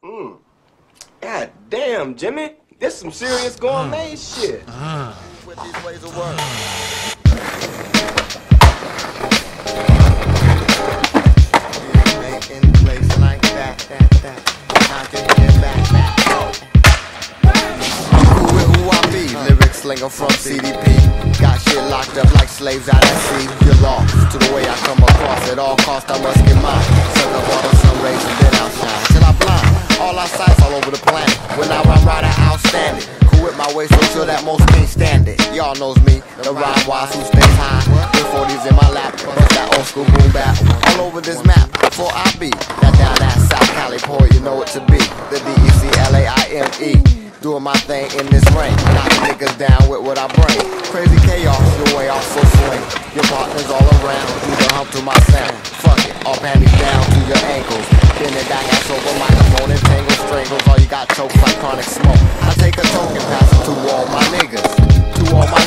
God damn, Jimmy. This some serious gourmet shit. With these ways of work. In place like that. Not to get back. Who with who I be? Lyric slinger from CDP. Got shit locked up like slaves out at sea. You're lost to the way I come across. At all costs I must get mine. Suck up all the sun rays and then I'll shine till I blind. All our sights all over the planet. When I rhyme right, I outstanding. Cool with my way so sure that most can't stand it. Y'all knows me, the rhyme wise who stays high. With 40s in my lap, bust that old school boom bap. All over this map, before I be that down that South Cali poet, you know it to be. The DECLAIME. Doing my thing in this ring. Knocking niggas down with what I bring. Crazy chaos, your way off so swing. Your partners all around, do the hump to my sound. Fuck it, all panties down to your ankles. Bend it back, ass over microphone and tangle strangles. All you got chokes like chronic smoke. I take a token, pass it to all my niggas. To all my